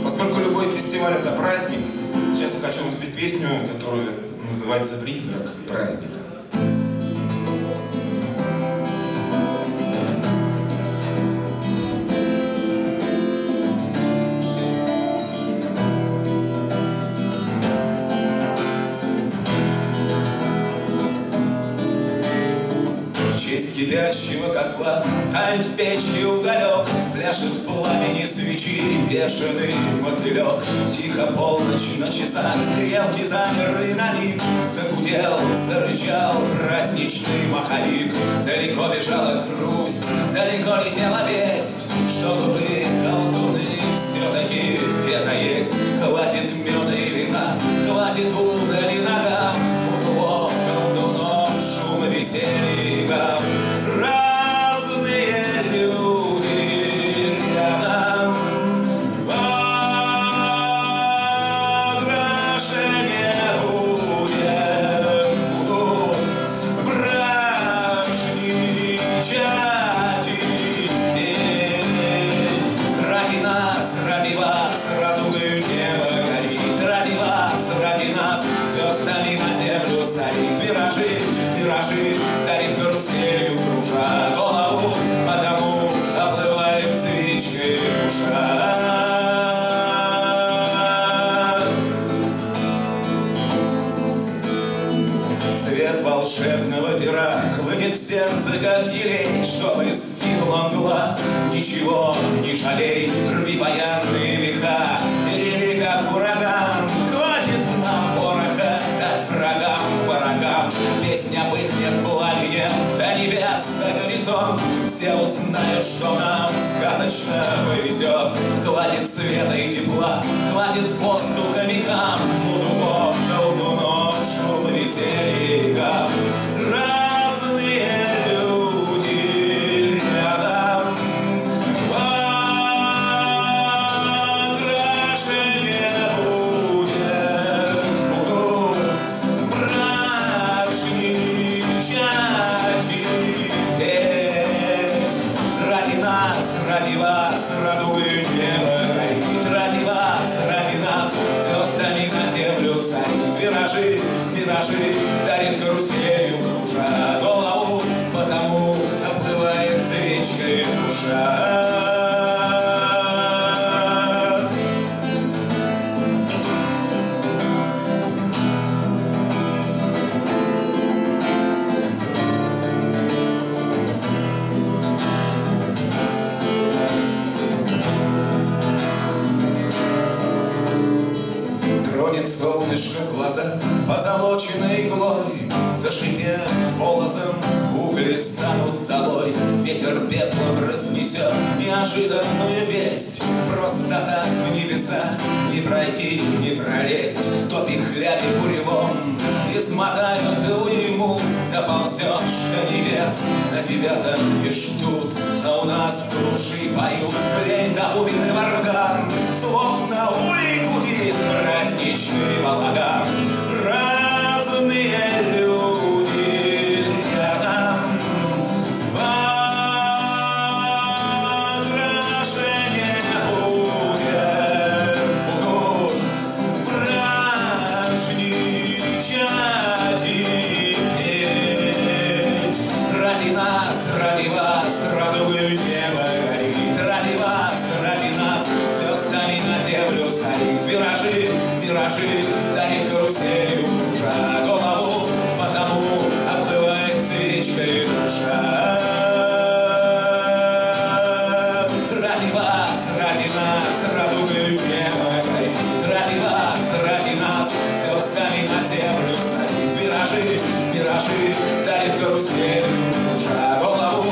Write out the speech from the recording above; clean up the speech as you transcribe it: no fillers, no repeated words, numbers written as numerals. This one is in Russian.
Поскольку любой фестиваль — это праздник, сейчас я хочу вам спеть песню, которая называется «Призрак праздника». В честь кипящего котла тает в печке уголек, пляшет в пламени свечи бешеный мотылек. Тихо полночь на часах, стрелки замерли на миг. Загудел, зарычал праздничный маховик. Далеко бежала грусть, далеко летела весть, что вы, колдуны, все-таки где-то есть. Хватит меда и вина, хватит удали ногам, у колдунов шум и веселье. Разные люди рядом, украшения будут праздничать и петь. Ради нас, ради вас, радугою небо горит. Ради вас, ради нас, звездами на землю сорит. Виражи, виражи дарит каруселью, кружа голову, потому оплывает свечкой душа. Свет волшебного пера хлынет в сердце, как елей, чтобы скинула мгла. Ничего не жалей, рви баянные меха, перели как ураган. Хватит нам пороха дать врагам по рогам. Песня пыхнет пламенем до небес за горизонт. Все узнают, что нам сказочно повезет. Хватит света и тепла, хватит воздуха мехам. У дубов, колдунов, шум и веселья. Разные люди рядом, украшения будут праздничать и петь. Ради нас, ради вас, радугою небо горит. Ради вас, ради нас, звездами на землю сорит. Виражи, виражи дарит каруселью, кружа голову, потому оплывает свечкой душа. Тронет солнышко глаза позолоченной иглой, зашипев полозом, угли станут золой. Ветер пеплом разнесет неожиданную весть. Просто так в небеса не пройти, не пролезть. Топи хляби бурелом и смотают и уймут. Доползешь до небес, на тебя там не ждут. А у нас в душе поют флейта, бубен и орган. Словно улей гудит праздничный балаган. Разные люди рядом, украшения будут праздничать и петь. Ради нас, ради вас, радугою небо горит. Ради вас, ради нас, звездами на землю сорит. Виражи, виражи дарит каруселью, кружа голову, потому оплывает свечкой душа. Ради вас, ради нас, радугою небо горит. Ради вас, ради нас, звездами на землю сорит. Виражи, виражи дарит каруселью, кружа голову,